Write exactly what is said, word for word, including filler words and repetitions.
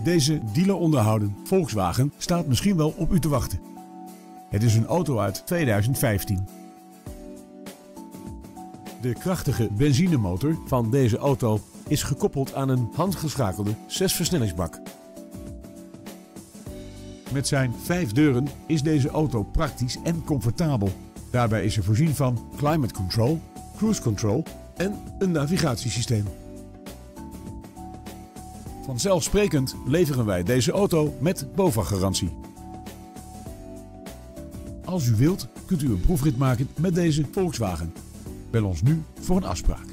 Deze dealer onderhouden Volkswagen staat misschien wel op u te wachten. Het is een auto uit tweeduizend vijftien. De krachtige benzinemotor van deze auto is gekoppeld aan een handgeschakelde zesversnellingsbak. Met zijn vijf deuren is deze auto praktisch en comfortabel. Daarbij is er voorzien van climate control, cruise control en een navigatiesysteem. Vanzelfsprekend leveren wij deze auto met BOVAG-garantie. Als u wilt, kunt u een proefrit maken met deze Volkswagen. Bel ons nu voor een afspraak.